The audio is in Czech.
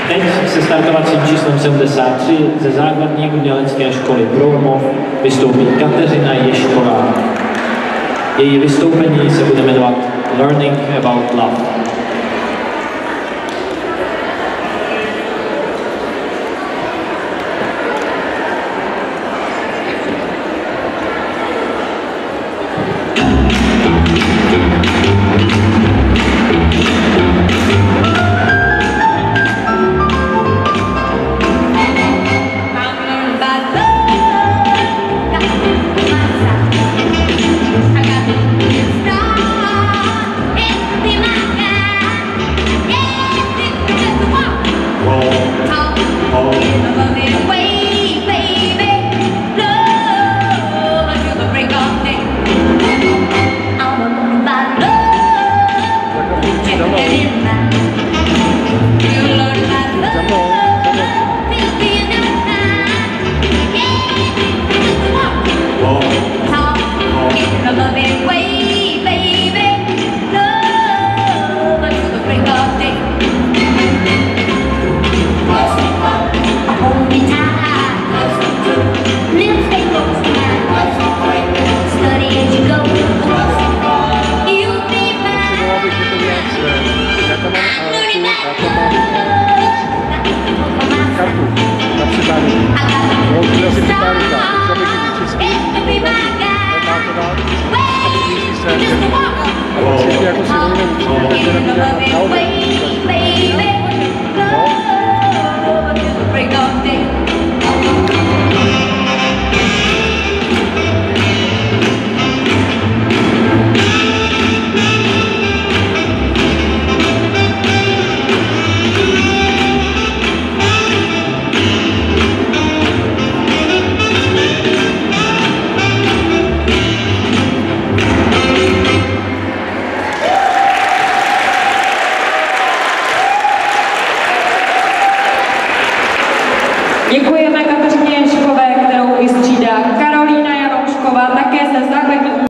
Teď se startovacím číslem 73 ze základní umělecké školy Broumov vystoupí Kateřina Ješková. Její vystoupení se bude jmenovat Learning About Love. Děkujeme Kateřině Ješkové, kterou vystřídá Karolína Janoušková, také ze základní